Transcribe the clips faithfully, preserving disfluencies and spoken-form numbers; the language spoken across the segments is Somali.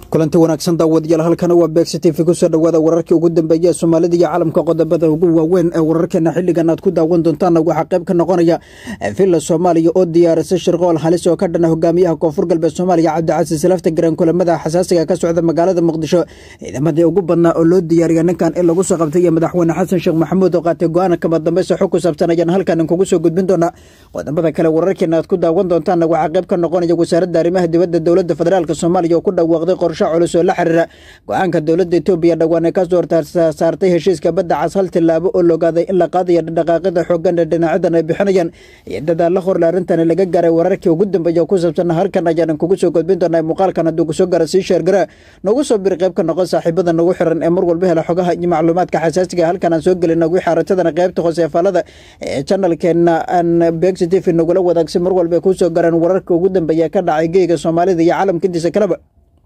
kulanti wanaagsan daawadayaal halkan waa Beex T V ku soo dhawaada wararkii ugu dambeeyay Soomaalida iyo caalamka qodobada ugu waaweyn ee wararkeena xilligan aad ku daawan doontaan waxa qayb ka noqonaya Villa Soomaaliya oo diyaarisay shirqool halis oo ka dhan hogaamiyaha Koonfur Galbeed Soomaaliya Cabdicasiis Lafta Garan kulamada xasaasiga ka socda magaalada Muqdisho ciidamadii ugu badnaa oo loo diyaariyay ninkan in lagu soo qabtay madaxweyne Xasan Sheekh Maxamuud oo qaatay go'aan kama dambaysa xog ku saabsan ayaan halkan kugu soo gudbin doona qodobada kale wararkeena aad ku daawan doontaan waxa qayb ka noqonaya wasaaradda arrimaha dibadda dawladda federaalka Soomaaliya oo ku dhawaaqday qorshe culus oo la xiriira go'aanka dawladda Itoobiya dhawaan ka soo saartay heshiiska badda cas hal tilaabo oo logaaday in la qaadayo dhaqaaqada xooggan dhinacadan ay bixinayaan iyada la hor laarintan laga gaaray wararkii ugu dambeeyay ku saabsan halkan ayaan kugu soo gudbin doonaa muuqaalkan haduu soo gaaro si share gara nagu soo bir qayb ka noqon saaxiibada nagu xiran ee mar walba hela xogaha iyo macluumaadka xasaasiga halkan aan soo gelino wixii xaratadana qaybta hoose ee falada ee channelkeena aan Beex T V nagu la wadaagsan mar walba ku soo garan wararka ugu dambeeyay ka dhacay geega Soomaalida iyo caalamka intiisa kaleba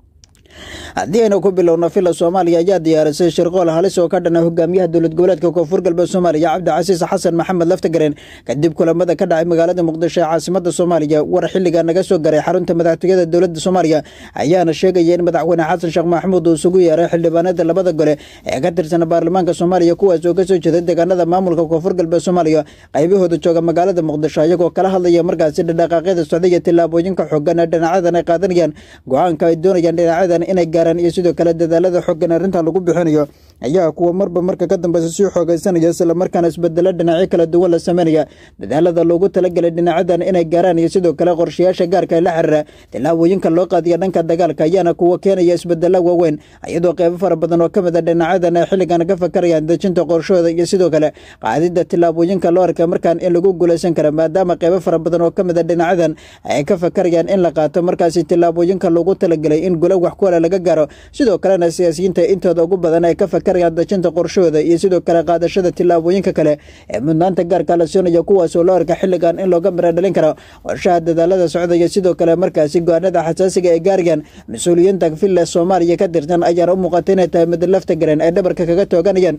haddii aynu ku bilowno Villa Soomaaliya ayaa diyaarisay shirqool halis oo ka dhan hogaamiyaha dawlad goboleedka Koonfur Galbeed Soomaaliya Cabdicasiis Xasan Maxamed Lafta Garan kadib kulamada ka dhacay magaalada Muqdisho ee caasimadda Soomaaliya war xilliga naga soo garay xarunta madaxtooyada dawladda Soomaaliya ayaana sheegay in madaxweyne Xasan Sheekh Maxamuud uu sugu yeeray xildhibaanada labada gole ee ka tirsan baarlamaanka Soomaaliya kuwaas oo ka soo jeeday deegaanada maamulka Koonfur Galbeed Soomaaliya qaybahooda jooga magaalada Muqdisho iyagoo kala hadlaya markaasi dhaqaaqyada socday iyo tilaabooyinka xooggan ee dhinacadan ay qaadanayaan go'aanka ay doonayaan dhinacadan inay iyo sidoo kale dadaalada xooggan arinta lagu bixinayo ayaa kuwa marba marka ka dambaysa si xoogaysanaya isla markaana isbeddelada dhinacyo kala duwan la sameeyo dadaalada loogu talagalay dhinacadan inay gaaraan iyo sidoo kale qorshayaasha gaarka ah la xiriira tilaabooyinka loo qaadiyo dhanka dagaalka ayaana kuwa keenaya isbeddelo waaweyn iyadoo qaybo fara badan oo kamid ah dhinacadan ay xilligan ka fakarayaan dejinta qorshooda iyo sidoo kale qaadida tilaabooyinka loo arkay markaan in lagu guuleysan karo maadaama qaybo fara badan oo kamid ah dhinacadan ay ka fakarayaan in la qaato markaasi tilaabooyinka loogu talagalay in gulo wax ku laga gaaro sidoo kalena siyaasiyiinta intooda ugu badan ay ka fakarayaan dejinta qorshooda iyo sidoo kale qaadashada tilaabooyinka kale ee mudnaanta gaarka la siinayo kuwaas oo loo arka xilligan in looga mira dhalin karo qorshaha dadaalada socdaya sidoo kale markaasi go'aanada xasaasiga ay gaarayaan mas'uuliyiinta Villa Soomaaliya ka tirsan ayaa u muuqatay inay tahay mid Lafta Garan ay dhabarka kaga tooganayaan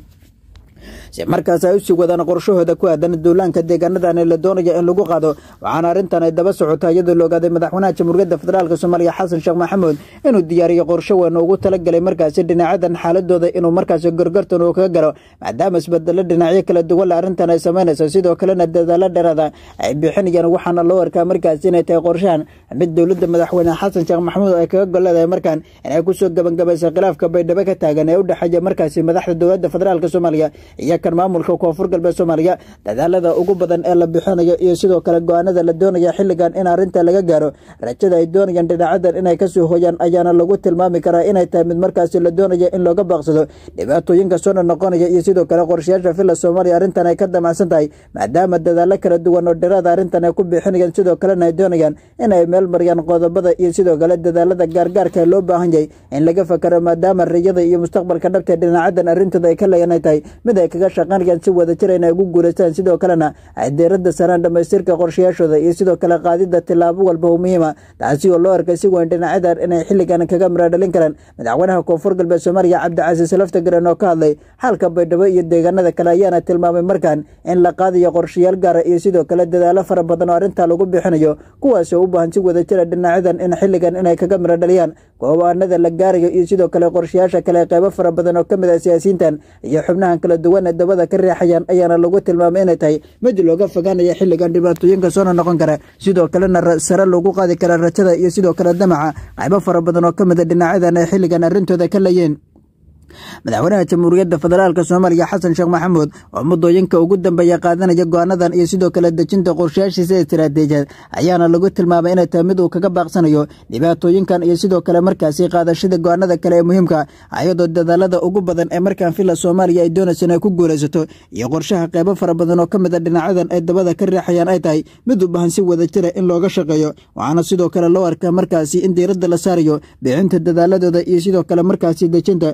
si markaas ay u sii wadaan qorshahooda ku aadan duulaanka deegaanadan la doonayo in lagu qaado waxaana arintan ay daba socotay iyadoo loo ogaaday madaxweynaha Jamhuuriyadda Federaalka Soomaaliya Xasan Sheekh Maxamuud inuu diyaariyo qorshe weyn oo ugu talagalay markaasi dhinacadan xaaladooda inuu markaasi gorgortan oo kaga garo maadaama isbeddelada dhinacyo kala duwan la arintan ay sameynayso sidoo kalena dadaalo dheeraad ay bixinayaan waxaana loo arkaa markaasi inay tahay qorshahan mid dawladda madaxweyne Xasan Sheekh Maxamuud ay kaga goleedahay markaan inay ku soo gabagabayso khilaafka baydhabo ka taagan ee u dhaxeeya markaasi madaxda dawladda federaalka Soomaaliya iyo kan maamulka Koonfur Galbeed Soomaaliya dadaalada ugu badan ee la bixinayo iyo sidoo kale go'aanada la doonayo xilligan in arinta laga gaaro rajada ay doonayaan dhinacadan inay ka soo hooyaan ayaana lagu tilmaami karaa inay tahay mid markaasi la doonayo in looga baaqsado dhibaatooyinka soo noqonaya iyo sidoo kale qorshayaasha Villa Soomaaliya arintan ay ka damacsan tahay maadaama dadaalo kala duwan oo dheeraad arintan ay ku bixinayaan sidoo kalena ay doonayaan inay meel mariyaan qodobada iyo sidoo kale dadaalada gaargaarka loo baahan yahay in laga fakaro maadaama riyada iyo mustaqbalka dhabta dhinacadan arintooda ay ka leeyahay tahay mid ay kaga shaqeynayaan si wada jir ay ugu guuleystaan sidoo kalena ay deeradda saraan dhamaystirka qorshayaashooda iyo sidoo kale qaadida tilaabo walba oo muhiim ah taasi oo loo arkay si weyn dhinacadan inay xilligan kaga mira dhalin karaan madaxweynaha Koonfur Galbeed Soomaaliya Cabdicasiis Lafta Garan oo ka hadlay xalka baydhabo iyo deegaanada kale ayaana tilmaamay markaan in la qaadayo qorshayaal gaar ah iyo sidoo kale dadaalo fara badan oo arinta lagu bixinayo kuwaas oo u baahan si wada jir dhinacadan in xilligan inay kaga mira dhaliyaan go'aanada la gaarayo iyo sidoo kale qorshayaasha kale qaybo fara badan oo kamid ah siyaasiyiintan iyo xubnahan kala duwan ee dabada ka riixayaan ayaana lagu tilmaamay inay tahay mid looga fogaanayo xilligan dhibaatooyinka soo noqon kara sidoo kalena sare loogu qaadi kara rajada iyo sidoo kale damaca qaybo fara badan oo kamid ah dhinacadan ay xilligan arintooda ka leeyeen madaxweynaha Jamhuuriyadda Federaalka Soomaaliya Xasan Sheekh Maxamuud oo muddooyinka ugu dambeeyay qaadanaya go'aanadan iyo sidoo kale dejinta qorshayaashiisa istiraatiijiyad ayaana lagu tilmaamay inay tahay mid uu kaga baaqsanayo dhibaatooyinkan iyo sidoo kale markaasi qaadashada go'aanada kale ee muhiimka ah iyadoo dadaalada ugu badan ee markaan Villa Soomaaliya ay doonayso inay ku guuleysato iyo qorshaha qaybo fara badan oo kamid ah dhinacadan ay dabada ka riixayaan ay tahay mid u baahan si wada jir in looga shaqeeyo waxaana sidoo kale loo arkaa markaasi in diiradda la saarayo bixinta dadaaladooda iyo sidoo kale markaasi dejinta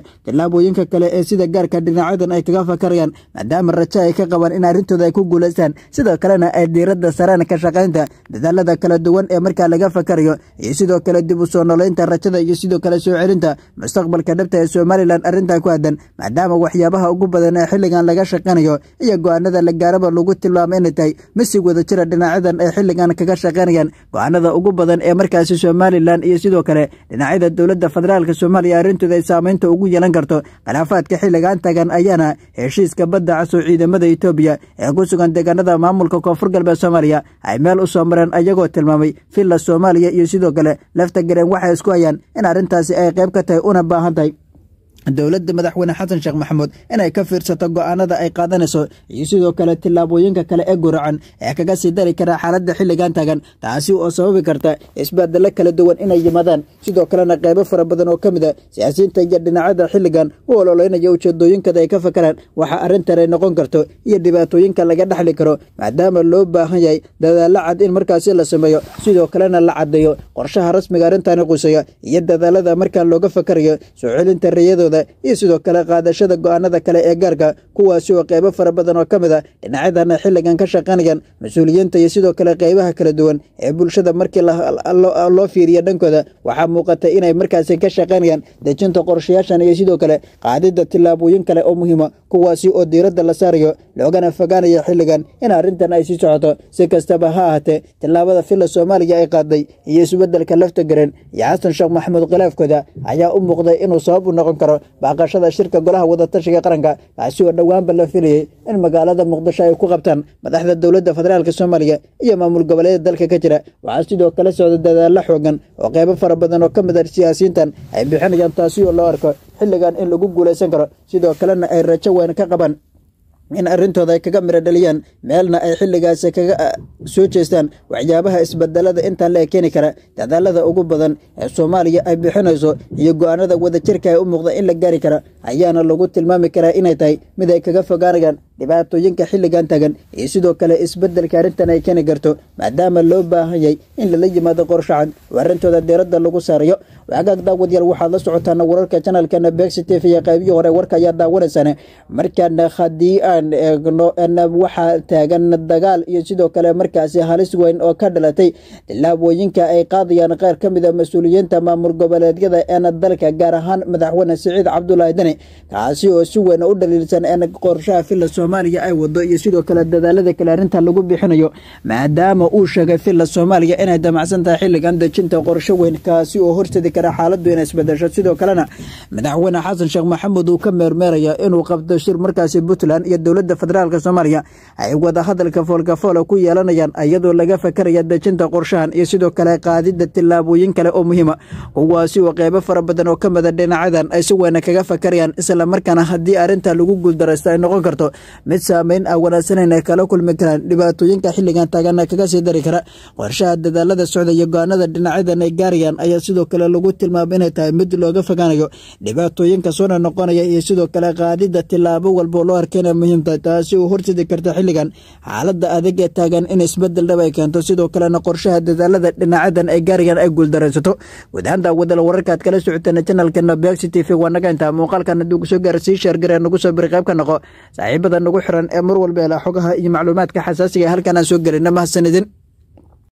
tillaabooyinka kale ee sida gaarka dhinacyadan ay kaga fakarayaan maadaama rajo ay ka qabaan in arrintooda ay ku guulaystaan sidoo kalena ay diiradda saraan ka shaqaynta dadaalada kala duwan ee markaa laga fakarayo iyo sidoo kale dib u soo noolaynta rajada iyo sidoo kale soo celinta mustaqbalka dhabta ee Somaliland arrintan ku aadan maadaama waxyaabaha ugu badan ee xilligan laga shaqaynayo iyo go'aanada la gaaraba lagu tilmaamay inay tahay misi wada jira dhinacyadan ay xilligan kaga shaqaynayaan go'aanada ugu badan ee markaasi Somaliland iyo sidoo kale dhinacyada dowladda federaalka Soomaaliya arrintooda ay saameynta ugu yeelan karto khilaafaadka xilligan tagan ayaana heshiiska badda casoo ciidamada Itoobiya ee ku sugan deegaanada maamulka koonfur galbeed Soomaaliya ay meel u soo mareen ayagoo tilmaamay filla Soomaaliya iyo sidoo kale lafta gareen waxay isku hayaan in arrintaasi ay qayb ka tahay una baahan tahay dowladda madaxweyne xasan sheekh maxamuud inay ka fiirsato go'aanada ay qaadanayso iyo sidoo kale tillaabooyinka kale ee guracan ee kaga sii dari kara xaaladda xilligan taagan taasi oo sababi karta isbeddello kala duwan inay yimaadaan sidoo kalena qaybo fara badan oo ka mid a siyaasiyiinta iyo dhinacyada xilligan u ololeynaya ujeedooyinkada ay ka fakaraan waxa arrintan ay noqon karto iyo dhibaatooyinka laga dhexli karo maadaama loo baahan yahay dadaallo cad in markaasi la sameeyo sidoo kalena la caddeeyo qorshaha rasmiga arrintani quseeya iyo dadaalada markaan looga fakarayo soo celinta rayadooda iyo sidoo kale qaadashada go'aanada kale ee gaarka kuwaasi oo qaybo fara badan oo ka mid a dhinacyadan xilligan ka shaqaynayaan mas-uuliyiinta iyo sidoo kale qaybaha kala duwan ee bulshada markii loo fiiriyo dhankooda waxaa muuqata inay markaasi ka shaqaynayaan dejinta qorshayaashan iyo sidoo kale qaadidda tillaabooyin kale oo muhiima kuwaasi oo diiradda la saarayo loogana fogaanayo xilligan in arrintan ay sii socoto si kastaba ha ahaatee tillaabada filla Soomaaliya ay qaaday iyo isbeddelka lafta gareen iyo xasan sheekh maxamuud khilaafkooda ayaa u muuqday inuu sabab u noqon karo baaqashada shirka golaha wadatashiga qaranka kaasi oo dhowaanba la filayay in magaalada muqdisho ay ku qabtaan madaxda dowladda federaalka Soomaaliya iyo maamul goboleedyada dalka ka jira waxaa sidoo kale socda dadaallo xoogan oo qaybo fara badan oo ka mid ah siyaasiyiintan ay bixinayaan taasi oo loo arko xilligan in lagu guulaysan karo sidoo kalena ay rajo weyn ka qabaan in arrintooda ay kaga miro dhaliyaan meelna ay xilligaasi kaga soo jeestaan waxyaabaha isbedelada intaan la keeni kara dadaalada ugu badan ee Soomaaliya ay bixinayso iyo go'aanada wadajirka ay u muuqda in la gaari kara ayaana lagu tilmaami karaa inay tahay mid ay kaga fogaanayaan dhibaatooyinka xilligan tagan iyo sidoo kale isbedelka arrintan ay keeni karto maadaama loo baahan yahay in la yimaado qorshacan warintooda diiradda lagu saarayo wagaag daawadayaal waxaad la socotaan wararka channelkana Bex T V iyo qaybiyo hore warka ayaa daawanaysan markaan khadii aan eegno in waxa taagan dagaal iyo sidoo kale markaasi halis weyn oo ka dhalatay tillaabooyinka ay qaadayaan qaar ka mid ah mas'uuliyiinta maamul goboleedyada ee dalka gaar ahaan madaxweyne Siciid Cabdullaahi Dani kaasi oo si weyn u dhaliilsan in qorshaha filla Soomaaliya ay wado iyo sidoo kale dadaalada kale arrinta lagu bixinayo maadaama uu sheegay filla Soomaaliya inay damacsan tahay xilligan dejinta qorshe weyn kaasi oo horseedi kara xaaladdu inay isbedesho sidoo kalena madaxweyne xasan sheekh maxamuud uu ka meermeeraya inuu qabto shir markaasi Puntland iyo dowladda federaalka Soomaaliya ay wada hadalka foolka fool ku yeelanayaan iyadoo laga fakarayo dejinta qorshahan iyo sidoo kale qaadida tillaabooyin kale oo muhiim ah kuwaasi oo qaybo fara badan oo ka mid ah dhinacadan ay si weyn kaga fakarayaan isla markaana haddii arrinta lagu guuldareysto ay noqon karto mid saameyn ah wanaagsan ay kala kulmi karaan dhibaatooyinka xilligan taagan kaga sii dari kara qorshaha dadaalada socda iyo go'aanada dhinacadan ay gaarayaan ayaa sidoo kale lagu tilmaamay inay tahay mid looga fogaanayo dhibaatooyinka soo noqonaya iyo sidoo kale qaadida tillaabo walba loo arkay muhiim tahay taasi oo horseedi karta xilligan xaaladda adag ee taagan in isbedel dhab ay keento sidoo kalena qorshaha dadaalada dhinacadan ay gaarayaan ay guuldareysato gudahaan daawada wararkaad kala socotaan channelkana Bex T V wanaga inta muuqaalkan haduu soo gaar sii share gareen nagu soo bir qayb ka noqo saaxiibada nagu xiran ee mar walba la xogaha iyo macluumaadka xasaasiga halkan aan soo galina mahadsanidin